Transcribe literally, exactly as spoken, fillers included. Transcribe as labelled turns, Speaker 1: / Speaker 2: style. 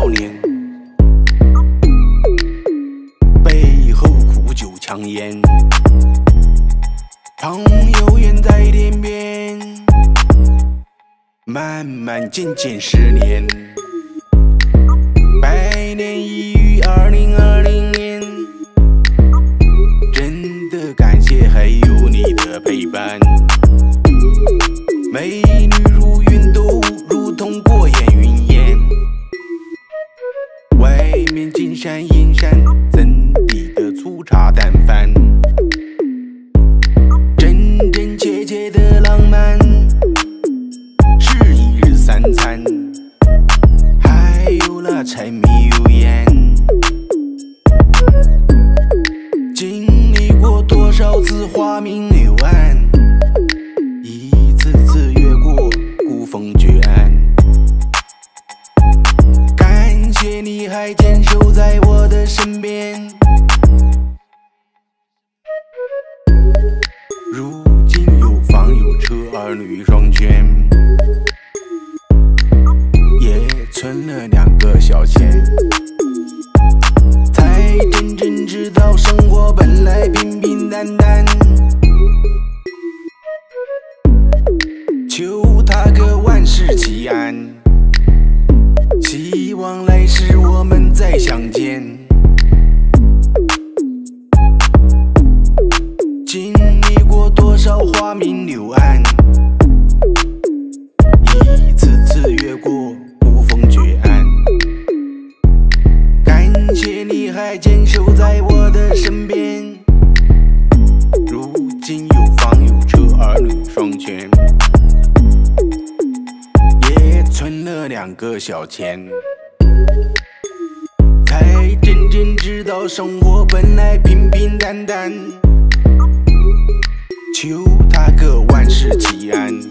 Speaker 1: 少年，背后苦酒强颜，朋友远在天边，慢慢渐渐十年，百年一遇二零二零年，真的感谢还有你的陪伴。美女如云都如同过眼云烟，外面金山银山怎比得粗茶淡饭？真真切切的浪漫是一日三餐，还有那柴米油盐。经历过多少次花明柳暗，一次次越过孤峰绝岸。感谢你还坚守在我的身边，如今有房有车，儿女双全，也存了两个小钱，才真正知道生活本来平平淡淡。求他个万事齐安，希望来世我们再相见。经历过多少花明柳暗，一次次越过孤峰绝岸。感谢你还坚守在我的身边，如今有房有车，儿女双全，也存了两个小钱，才真正知道生活本来平平淡淡。求他个万事齐安，